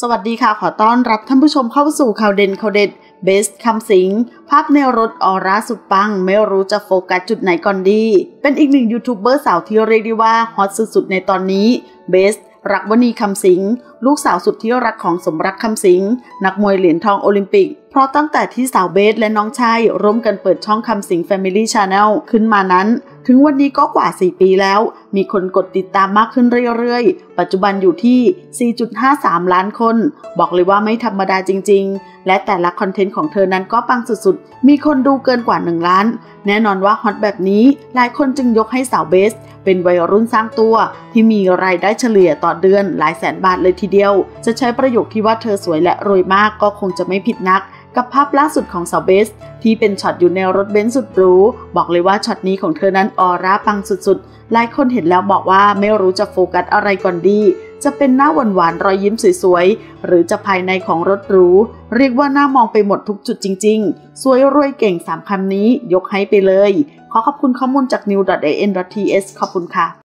สวัสดีค่ะขอต้อนรับท่านผู้ชมเข้าสู่ข่าวเด่นข่าวเด็ดเบสคำสิงภาพแนวรถออร่าสุดปังไม่รู้จะโฟกัสจุดไหนก่อนดีเป็นอีกหนึ่งยูทูบเบอร์สาวที่เรียกได้ว่าฮอตสุดๆในตอนนี้เบสรักวณีคำสิงลูกสาวสุดที่รักของสมรักคำสิงนักมวยเหรียญทองโอลิมปิกเพราะตั้งแต่ที่สาวเบสและน้องชายร่วมกันเปิดช่องคำสิง Family Channel ขึ้นมานั้นถึงวันนี้ก็กว่า4ปีแล้วมีคนกดติดตามมากขึ้นเรื่อยๆปัจจุบันอยู่ที่ 4.53 ล้านคนบอกเลยว่าไม่ธรรมดาจริงๆและแต่ละคอนเทนต์ของเธอนั้นก็ปังสุดๆมีคนดูเกินกว่า1ล้านแน่นอนว่าฮอตแบบนี้หลายคนจึงยกให้สาวเบสเป็นวัยรุ่นสร้างตัวที่มีรายได้เฉลี่ยต่อเดือนหลายแสนบาทเลยทีเดียวจะใช้ประโยคที่ว่าเธอสวยและรวยมากก็คงจะไม่ผิดนักกับภาพล่าสุดของสาวเบสที่เป็นช็อตอยู่ในรถเบนซ์สุดหรูบอกเลยว่าช็อตนี้ของเธอนั้นออร่าปังสุดๆหลายคนเห็นแล้วบอกว่าไม่รู้จะโฟกัสอะไรก่อนดีจะเป็นหน้าหวานๆรอยยิ้มสวยๆหรือจะภายในของรถหรูเรียกว่าน่ามองไปหมดทุกจุดจริงๆสวยรวยเก่ง3คำนี้ยกให้ไปเลยขอขอบคุณข้อมูลจาก new.in.th ขอบคุณค่ะ